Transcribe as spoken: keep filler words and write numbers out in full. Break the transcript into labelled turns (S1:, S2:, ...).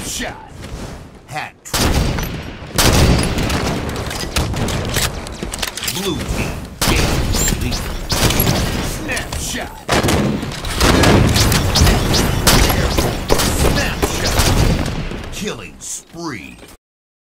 S1: Shot. Hat trick. Blue team. Game lead. Snapshot. Snapshot. Killing spree.